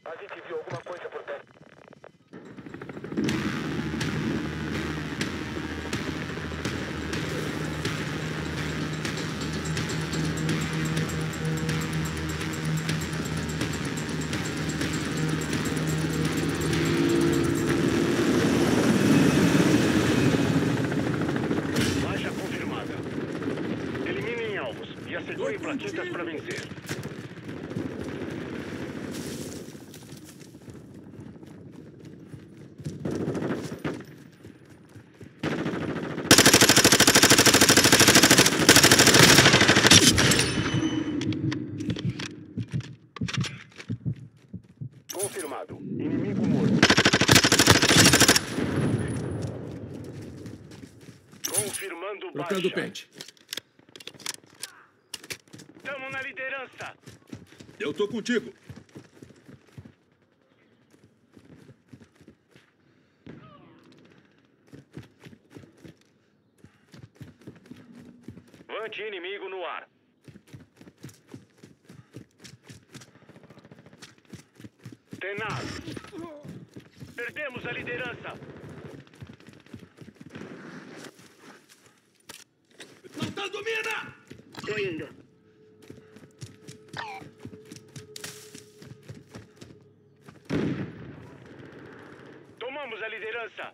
A gente viu alguma coisa por perto. Baixa confirmada. Eliminem alvos e assegurem platitas para vencer. Confirmado. Inimigo morto. Confirmando baixa. Trocando pente. Estamos na liderança. Eu tô contigo. Vante inimigo no ar. Tenaz. Perdemos a liderança. Plantando mina! Tô indo. Tomamos a liderança.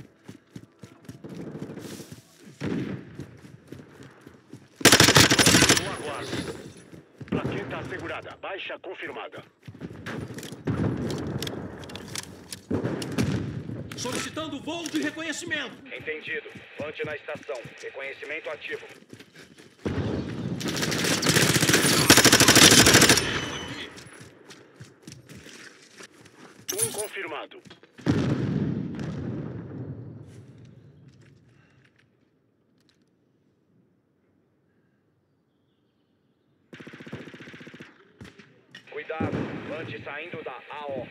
No aguardo. Plaqueta assegurada. Baixa confirmada. Solicitando voo de reconhecimento. Entendido. Vante na estação. Reconhecimento ativo. Confirmado. Cuidado. Vante saindo da AO.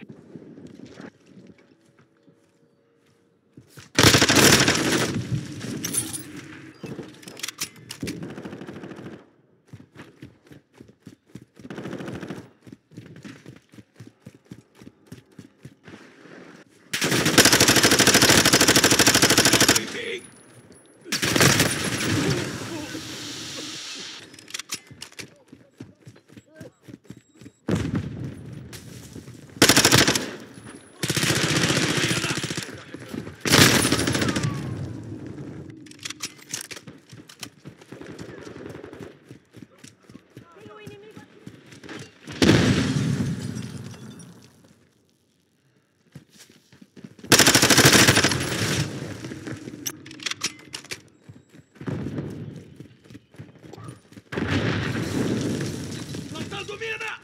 Plantando mina!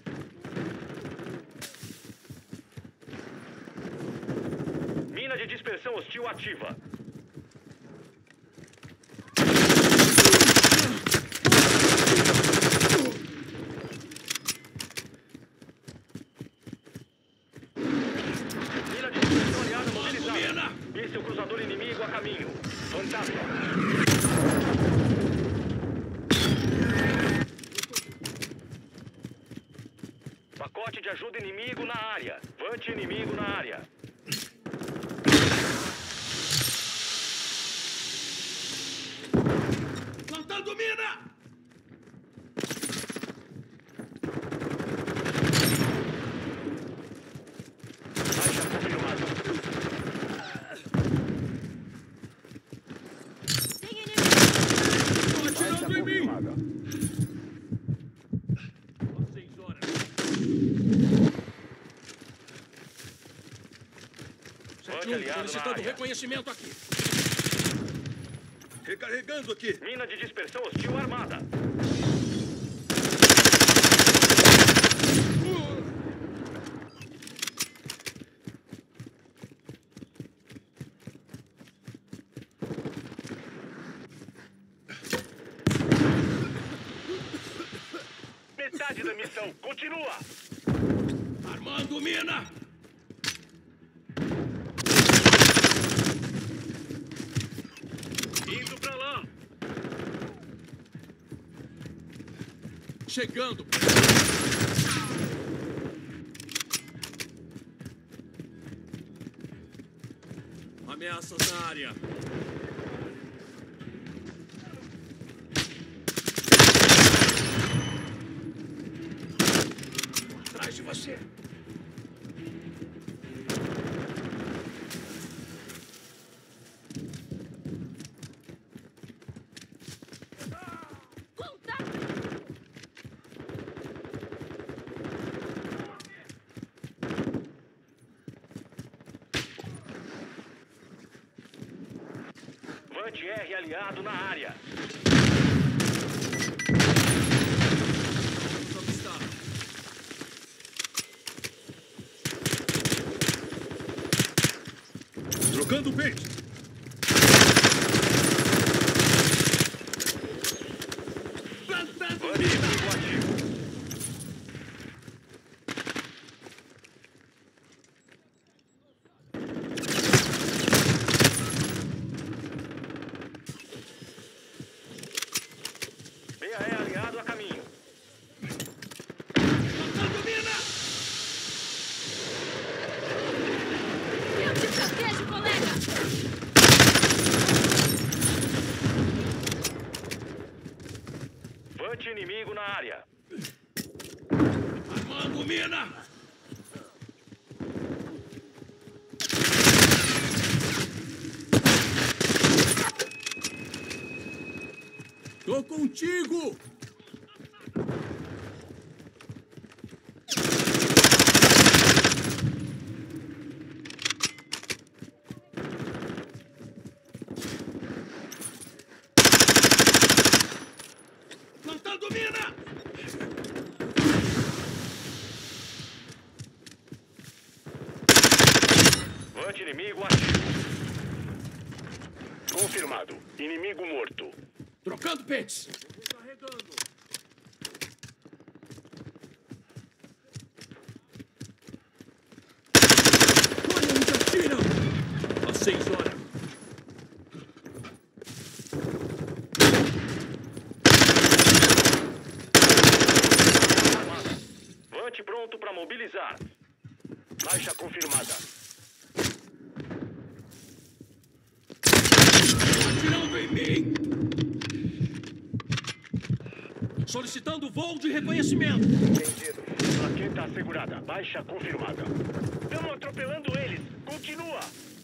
Mina de dispersão hostil ativa. Mina de dispersão aliada mobilizada. Esse é o cruzador inimigo a caminho. Fantasma. Pacote de ajuda inimigo na área. Vante inimigo na área. Plantando mina! Baixa confirmada. Estão atirando em mim! Confirmada. 6 horas. Vante aliado na Solicitando área. reconhecimento aqui. Recarregando aqui. Mina de dispersão hostil armada. Metade da missão. Continua. Armando mina! Indo pra lá. Chegando! Ameaças na área. Atrás de você. Anti-R aliado na área. Vamos avistar. Trocando o pente. Plantando Vante mina. inimigo ativo. BAE aliado a caminho. Plantando mina. Eu te protejo, colega! Vante inimigo na área. Armando mina. Tô contigo! Plantando mina. Vante inimigo ativo. Confirmado. Inimigo morto. Trocando pentes. Carregando. Olha onde atira. Às 6 horas. Vante pronto para mobilizar. Baixa confirmada. Atirando em mim. Solicitando voo de reconhecimento. Entendido. Plaqueta assegurada. Baixa confirmada. Estamos atropelando eles. Continua.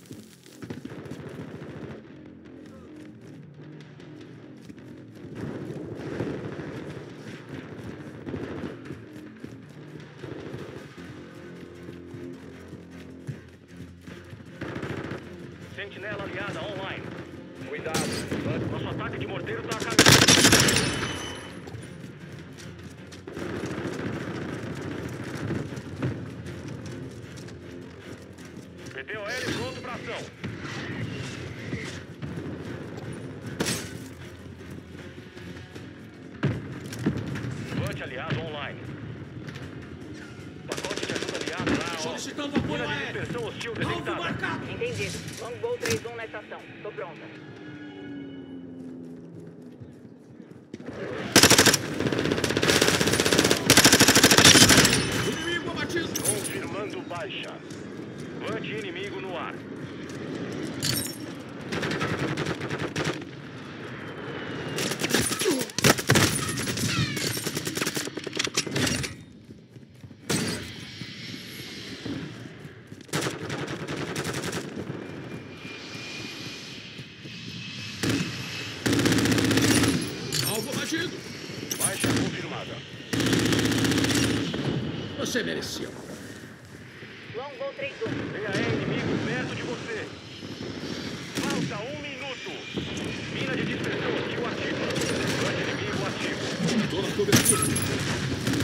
Sentinela aliada online. Cuidado. Nosso ataque de morteiro está a caminho. PTOL pronto para ação. Vante aliado online. Pacote de ajuda aliado lá. Solicitando apoio Mina de aéreo. dispersão hostil Alvo detectada. marcado. Entendido. Longbow 3-1 na estação. Tô pronta. Inimigo abatido! Confirmando baixa. Vante inimigo no ar. Alvo abatido! Baixa confirmada. Você mereceu. Longbow 3-1. BAE inimigo perto de você. Falta 1 minuto. Mina de dispersão hostil ativa. Vante inimigo ativo. Tô na cobertura.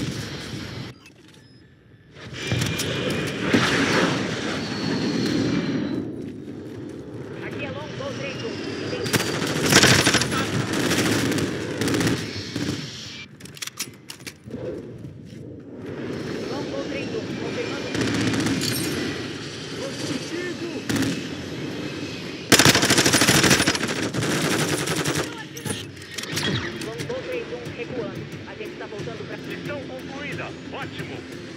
Aqui é Longbow 3-1. Entendido. Longbow 3-1. Confirmando. Tô contigo! Longbow 3-1 recuando. A gente tá voltando pra... Missão concluída. Ótimo.